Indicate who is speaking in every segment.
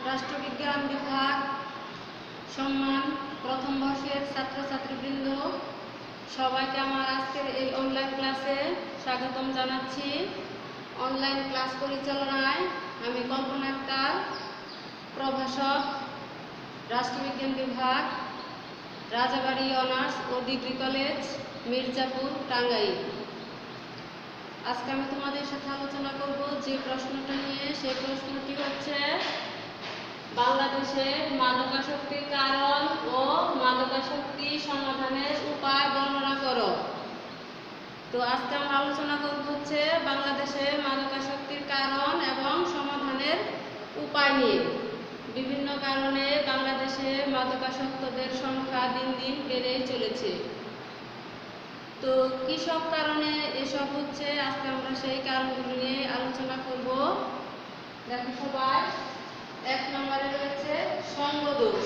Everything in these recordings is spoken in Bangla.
Speaker 1: রাষ্ট্রবিজ্ঞান বিভাগ সম্মান প্রথম বর্ষের ছাত্রছাত্রীবৃন্দ, সবাইকে আমার আজকের এই অনলাইন ক্লাসে স্বাগতম জানাচ্ছি। অনলাইন ক্লাস পরিচালনায় আমি কল্পনা আক্তার, প্রভাষক, রাষ্ট্রবিজ্ঞান বিভাগ, রাজাবাড়ী অনার্স ও ডিগ্রি কলেজ, মির্জাপুর, টাঙ্গাইল। আজকে আমি তোমাদের সাথে আলোচনা করব যে প্রশ্নটা নিয়ে, সেই প্রশ্নটি হচ্ছে বাংলাদেশে মাদকাসক্তির কারণ ও মাদকাসক্তি সমাধানের উপায় বর্ণনা করো। তো আজকে আমরা আলোচনা করব হচ্ছে বাংলাদেশে মাদকাসক্তির কারণ এবং সমাধানের উপায় নিয়ে। বিভিন্ন কারণে বাংলাদেশে মাদকাসক্তদের সংখ্যা দিন দিন বেড়েই চলেছে। তো কি সব কারণে এসব হচ্ছে, আজকে আমরা সেই কারণগুলো নিয়ে আলোচনা করব। দেখো সবাই, এক নম্বরে রয়েছে সঙ্গদোষ।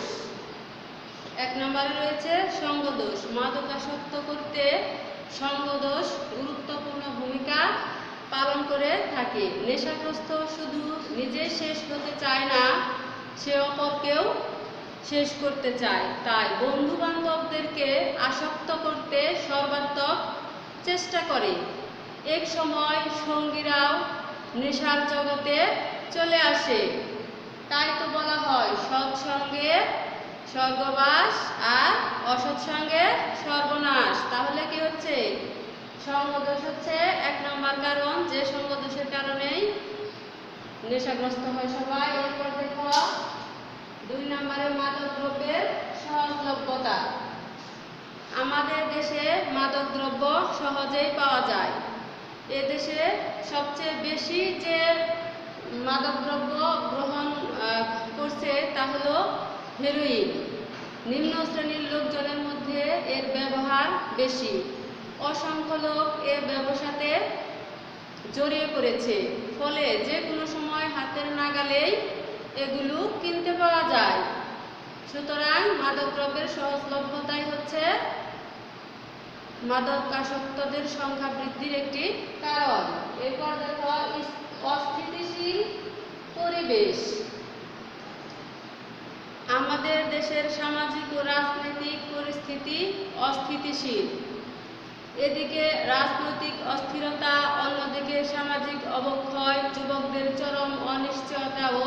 Speaker 1: সঙ্গদোষ। মাদকাসক্ত করতে সঙ্গদোষ গুরুত্বপূর্ণ ভূমিকা পালন করে থাকে। নেশাগ্রস্ত শুধু নিজে শেষ হতে চায় না, সে অপরকেও শেষ করতে চায়। তাই বন্ধু বান্ধবদেরকে আসক্ত করতে সর্বাত্মক চেষ্টা করে। এক সময় সঙ্গীরাও নেশার জগতে চলে আসে। তাই তো বলা হয় সৎসঙ্গে স্বর্গবাস আর অসৎসঙ্গে সর্বনাশ। তাহলে কি হচ্ছে, সঙ্গদোষ হচ্ছে এক নম্বর কারণ, যে সঙ্গদোষের কারণেই নেশাগ্রস্ত হয় সবাই। এরপর দেখো দুই নম্বরে মাদক দ্রব্যের সহজলভ্যতা। আমাদের দেশে মাদক দ্রব্য সহজেই পাওয়া যায়। এদেশে সবচেয়ে বেশি যে মাদক দ্রব্য গ্রহণ করছে তা হলো হেরোইন। নিম্ন শ্রেণীর লোকজনের মধ্যে এর ব্যবহার বেশি। অসংখ্য লোক এর ব্যবসাতে জড়িয়ে পড়েছে। ফলে যে কোনো সময় হাতের নাগালেই এগুলো কিনতে পাওয়া যায়। সুতরাং মাদক দ্রব্যের সহজলভ্যতাই হচ্ছে মাদকাসক্তদের সংখ্যা বৃদ্ধির একটি কারণ। এরপর দেখো অস্থিতিশীল পরিবেশ। আমাদের দেশের সামাজিক ও রাজনৈতিক পরিস্থিতি অস্থিতিশীল। এদিকে রাজনৈতিক অস্থিরতা, অন্যদিকে সামাজিক অবক্ষয় যুবকদের চরম অনিশ্চয়তা ও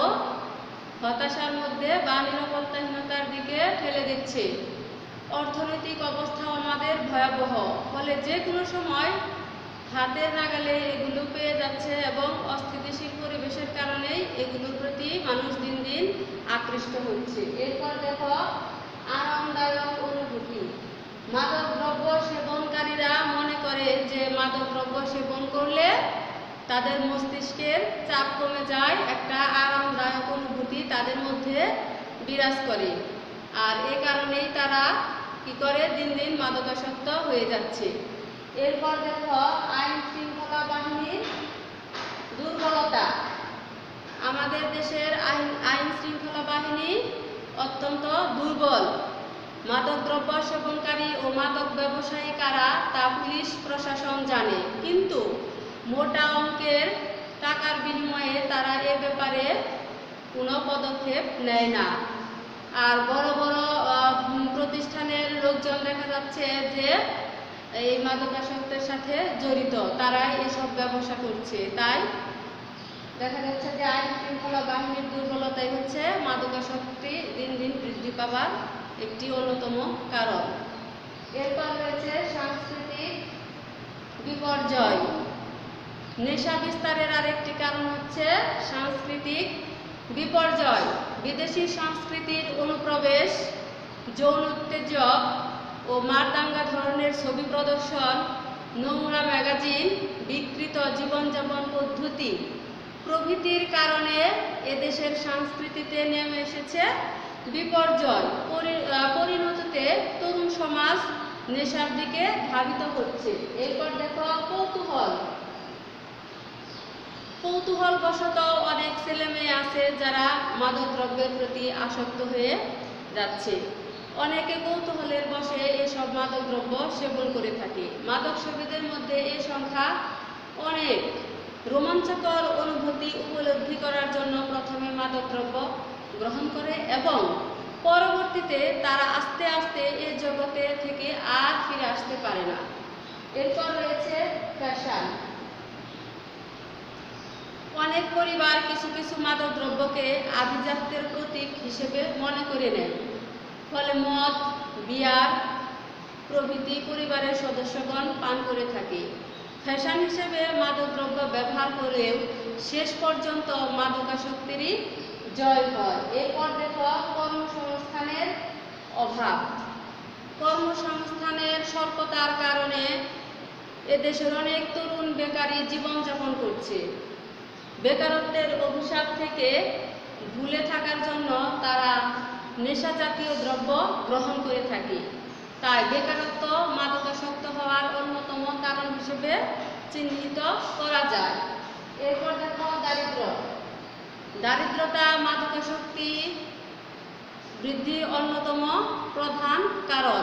Speaker 1: হতাশার মধ্যে বা নিরাপত্তাহীনতার দিকে ঠেলে দিচ্ছে। অর্থনৈতিক অবস্থা আমাদের ভয়াবহ। ফলে যে কোনো সময় হাতের নাগালে এগুলো পেয়ে যাচ্ছে এবং অস্থিতিশীল পরিবেশের কারণেই এগুলোর প্রতি মানুষ দিন দিন আকৃষ্ট হচ্ছে। এরপর দেখো আরামদায়ক অনুভূতি। মাদক দ্রব্য সেবনকারীরা মনে করে যে মাদক দ্রব্য সেবন করলে তাদের মস্তিষ্কের চাপ কমে যায়, একটা আরামদায়ক অনুভূতি তাদের মধ্যে বিরাজ করে। আর এ কারণেই তারা কি করে, দিন দিন মাদকাসক্ত হয়ে যাচ্ছে। এরপর দেখো আইন শৃঙ্খলা বাহিনীর দুর্বলতা। আমাদের দেশের আইন শৃঙ্খলা বাহিনী অত্যন্ত দুর্বল। মাদক দ্রব্য সেবনকারী ও মাদক ব্যবসায়ী কারা তা পুলিশ প্রশাসন জানে, কিন্তু মোটা অঙ্কের টাকার বিনিময়ে তারা এ ব্যাপারে কোনো পদক্ষেপ নেয় না। আর বড় বড় প্রতিষ্ঠানের লোকজন দেখা যাচ্ছে যে এই মাদকাসক্তের সাথে জড়িত, তারাই এসব ব্যবসা করছে। তাই দেখা যাচ্ছে যে আইন শৃঙ্খলা বাহিনীর দুর্বলতাই হচ্ছে মাদকাসক্তি দিন দিন বৃদ্ধি পাবার একটি অন্যতম কারণ। এরপর রয়েছে সাংস্কৃতিক বিপর্যয়। নেশা বিস্তারের আরেকটি কারণ হচ্ছে সাংস্কৃতিক বিপর্যয়। বিদেশি সংস্কৃতির অনুপ্রবেশ, যৌন উত্তেজক ও মারদাঙ্গা ধরনের ছবি প্রদর্শন, নোংরা ম্যাগাজিন, বিকৃত জীবনযাপন পদ্ধতি প্রভৃতির কারণে এদেশের সংস্কৃতিতে নেমে এসেছে বিপর্যয়। পরিণতিতে তরুণ সমাজ নেশার দিকে ধাবিত হচ্ছে। এরপর দেখো কৌতূহলবশত অনেক ছেলে মেয়ে আছে যারা মাদক দ্রব্যের প্রতি আসক্ত হয়ে যাচ্ছে। অনেকে কৌতূহলের বশে এসব মাদক দ্রব্য সেবন করে থাকে। মাদক সেবীদের মধ্যে এ সংখ্যা অনেক। রোমাঞ্চকর অনুভূতি উপলব্ধি করার জন্য প্রথমে মাদকদ্রব্য গ্রহণ করে এবং পরবর্তীতে তারা আস্তে আস্তে এই জগতে থেকে আর ফিরে আসতে পারে না। এরপর রয়েছে ফ্যাশন। অনেক পরিবার কিছু কিছু মাদক দ্রব্যকে আভিজাত্যের প্রতীক হিসেবে মনে করে নেয়, ফলে মদ, বিয়ার প্রভৃতি পরিবারের সদস্যগণ পান করে থাকে। ফ্যাশন হিসেবে মাদকদ্রব্য ব্যবহার করলেও শেষ পর্যন্ত মাদকাসক্তিরই জয় হয়। এরপর দেখো কর্মসংস্থানের অভাব। কর্মসংস্থানের স্বল্পতার কারণে এদেশের অনেক তরুণ বেকারী জীবনযাপন করছে। বেকারত্বের অভিশাপ থেকে ভুলে থাকার জন্য তারা নেশা জাতীয় দ্রব্য গ্রহণ করে থাকে। তাই বেকারত্ব মাদকাসক্ত হওয়ার অন্যতম কারণ হিসেবে চিহ্নিত করা যায়। এরপর দেখো দারিদ্র। দারিদ্রতা মাদকাসক্তি বৃদ্ধির অন্যতম প্রধান কারণ।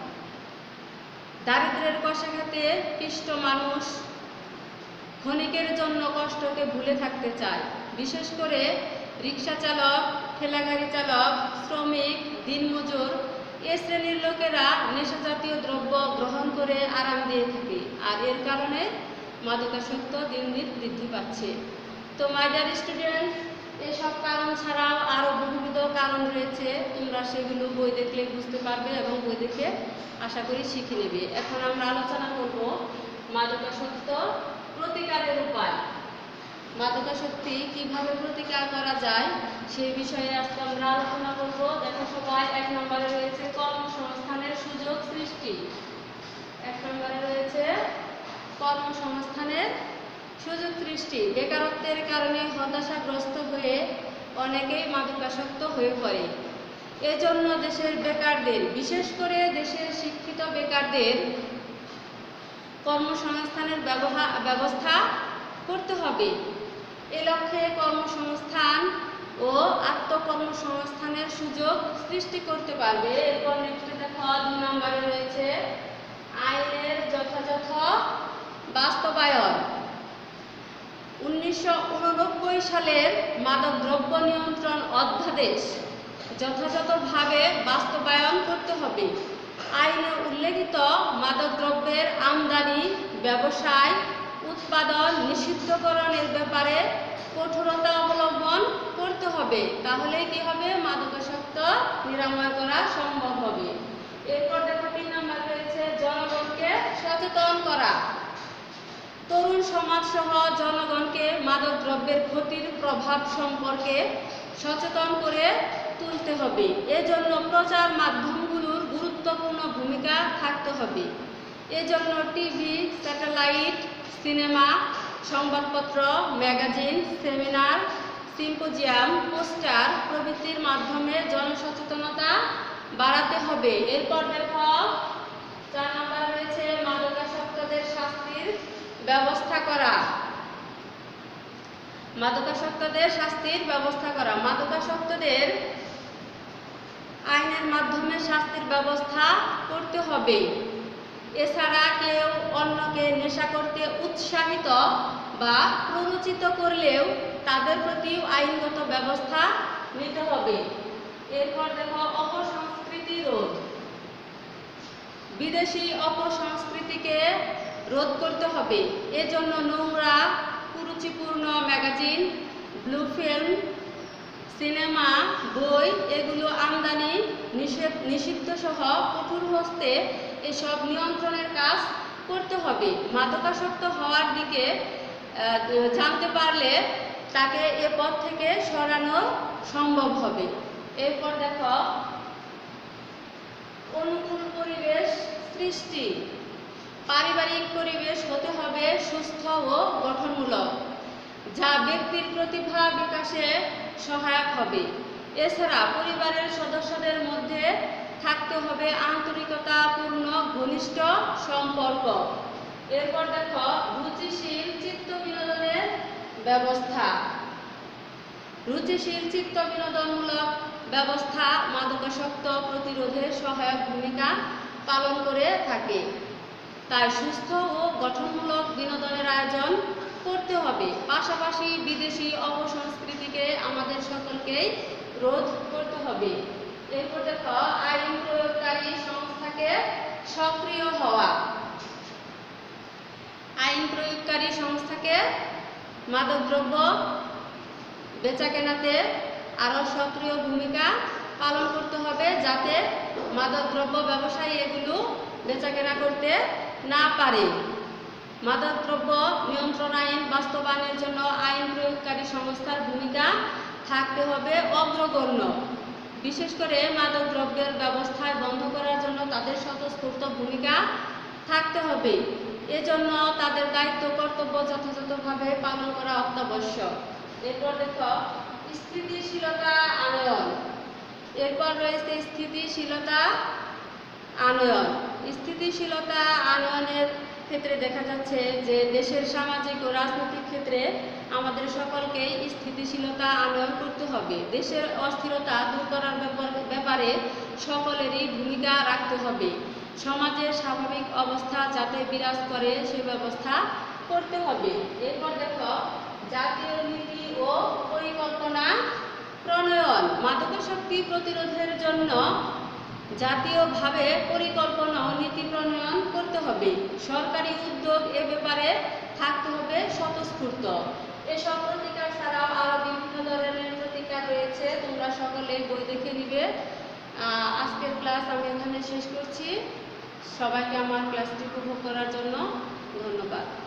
Speaker 1: দারিদ্র্যের কষাঘাতে পিষ্ট মানুষ ক্ষণিকের জন্য কষ্টকে ভুলে থাকতে চায়। বিশেষ করে রিক্সা চালক, ঠেলাগাড়ি চালক, শ্রমিক, দিনমজুর এ শ্রেণীর লোকেরা নেশা জাতীয় দ্রব্য গ্রহণ করে আরাম দিয়ে থাকে, আর এর কারণে মাদকাসক্ত দিন দিন বৃদ্ধি পাচ্ছে। তো মাই ডিয়ার স্টুডেন্ট, এসব কারণ ছাড়াও আরও বহুবিধ কারণ রয়েছে, তোমরা সেগুলো বই দেখলে বুঝতে পারবে এবং বই দেখে আশা করি শিখে নেবে। এখন আমরা আলোচনা করব মাদকাসক্ত প্রতিকারের উপায়। মাদকাসক্তি কিভাবে প্রতিকার করা যায় সেই বিষয়ে আজকে আমরা আলোচনা করব। দেখো সবাই, 1 নম্বরে রয়েছে কর্মসংস্থানের সুযোগ সৃষ্টি। 1 নম্বরে রয়েছে কর্মসংস্থানের সুযোগ সৃষ্টি। বেকারত্বের কারণে হতাশাগ্রস্ত হয়ে অনেকেই মাদকাসক্ত হয়ে পড়ে। এজন্য দেশের বেকারদের, বিশেষ করে দেশের শিক্ষিত বেকারদের কর্মসংস্থানের ব্যবস্থা করতে হবে। এ লক্ষ্যে কর্মসংস্থান ও আত্মকর্মসংস্থানের সুযোগ সৃষ্টি করতে পারবে। এরপর নেক্সটে দেখো 2 নম্বরে রয়েছে আইনের যথাযথ বাস্তবায়ন। 1989 সালের মাদক দ্রব্য নিয়ন্ত্রণ অধ্যাদেশ যথাযথভাবে বাস্তবায়ন করতে হবে। আইনে উল্লেখিত মাদকদ্রব্যের আমদানি, ব্যবসায়, উৎপাদন নিষিদ্ধকরণের ব্যাপারে কঠোরতা অবলম্বন করতে হবে। তাহলেই কি হবে? মাদকাসক্ত নিরাময় করা সম্ভব হবে। এরপর দেখো 3 নম্বর রয়েছে জনগণকে সচেতন করা। তরুণ সমাজ সহ জনগণকে মাদক দ্রব্যের ক্ষতির প্রভাব সম্পর্কে সচেতন করে তুলতে হবে। এজন্য প্রচার মাধ্যমগুলোর গুরুত্বপূর্ণ ভূমিকা থাকতে হবে। এজন্য টিভি, স্যাটেলাইট, সিনেমা, সংবাদপত্র, ম্যাগাজিন, সেমিনার, সিম্পোজিয়াম, পোস্টার প্রভৃতির মাধ্যমে জনসচেতনতা বাড়াতে হবে। এরপর দেখো 4 নম্বরে রয়েছে মাদকাসক্তদের শাস্তির ব্যবস্থা করা। মাদকাসক্তদের শাস্তির ব্যবস্থা করা। মাদকাসক্তদের আইনের মাধ্যমে শাস্তির ব্যবস্থা করতে হবে। এছাড়া কেউ অন্যকে নেশা করতে উৎসাহিত বা প্ররোচিত করলেও তাদের প্রতি আইনগত ব্যবস্থা নিতে হবে। এরপর দেখো অপসংস্কৃতি রোধ। বিদেশি অপসংস্কৃতিকে রোধ করতে হবে। এজন্য নোংরা, কুরুচিপূর্ণ ম্যাগাজিন, ব্লু ফিল্ম, সিনেমা, বই এগুলো আমদানি নিষিদ্ধ সহ কঠোর হস্তে এসব নিয়ন্ত্রণের কাজ করতে হবে। মাদকাসক্ত হওয়ার দিকে জানতে পারলে তাকে এ পথ থেকে সরানো সম্ভব হবে। এরপর দেখো অনুকূল পরিবেশ সৃষ্টি। পারিবারিক পরিবেশ হতে হবে সুস্থ ও গঠনমূলক, যা ব্যক্তির প্রতিভা বিকাশে সহায়ক হবে। এছাড়া পরিবারের সদস্যদের মধ্যে থাকতে হবে আন্তরিকতাপূর্ণ ঘনিষ্ঠ সম্পর্ক। এরপর দেখো রুচিশীল চিত্ত বিনোদনের ব্যবস্থা। রুচিশীল চিত্ত বিনোদনমূলক ব্যবস্থা মাদকাসক্ত প্রতিরোধে সহায়ক ভূমিকা পালন করে থাকে। তাই সুস্থ ও গঠনমূলক বিনোদনের আয়োজন করতে হবে। পাশাপাশি বিদেশি অপসংস্কৃতিকে আমাদের সকলকেই রোধ করতে হবে। এরপর দেখো আইন প্রয়োগকারী সংস্থাকে সক্রিয় হওয়া। আইন প্রয়োগকারী সংস্থাকে মাদকদ্রব্য বেচাকেনাতে আরও সক্রিয় ভূমিকা পালন করতে হবে, যাতে মাদকদ্রব্য ব্যবসায়ী এগুলো বেচাকেনা করতে না পারে। মাদকদ্রব্য নিয়ন্ত্রণ আইন বাস্তবায়নের জন্য আইন প্রয়োগকারী সংস্থার ভূমিকা থাকতে হবে অগ্রগণ্য। বিশেষ করে মাদকদ্রব্যের ব্যবস্থায় বন্ধ করার জন্য তাদের স্বতঃস্ফূর্ত ভূমিকা থাকতে হবে। এজন্য তাদের দায়িত্ব কর্তব্য যথাযথভাবে পালন করা অত্যাবশ্যক। এরপর দেখো স্থিতিশীলতা আনয়ন। এরপর রয়েছে স্থিতিশীলতা আনয়ন। স্থিতিশীলতা আনয়নের ক্ষেত্রে দেখা যাচ্ছে যে দেশের সামাজিক ও রাজনৈতিক ক্ষেত্রে আমাদের সকলকেই স্থিতিশীলতা আনয়ন করতে হবে। দেশের অস্থিরতা দূর করার ব্যাপারে সকলেরই ভূমিকা রাখতে হবে। সমাজের স্বাভাবিক অবস্থা যাতে বিরাজ করে সে ব্যবস্থা করতে হবে। এরপর দেখো জাতীয় নীতি ও পরিকল্পনা প্রণয়ন। মাদকাসক্তি প্রতিরোধের জন্য জাতীয়ভাবে পরিকল্পনা ও নীতি প্রণয়ন করতে হবে। সরকারি উদ্যোগ এ ব্যাপারে থাকতে হবে স্বতঃস্ফূর্ত। এসব প্রতিকার ছাড়াও আরও বিভিন্ন ধরনের প্রতিকার রয়েছে, তোমরা সকলে বই দেখে নিবে। আজকের ক্লাস আমি এখানে শেষ করছি। সবাইকে আমার ক্লাসটি উপভোগ করার জন্য ধন্যবাদ।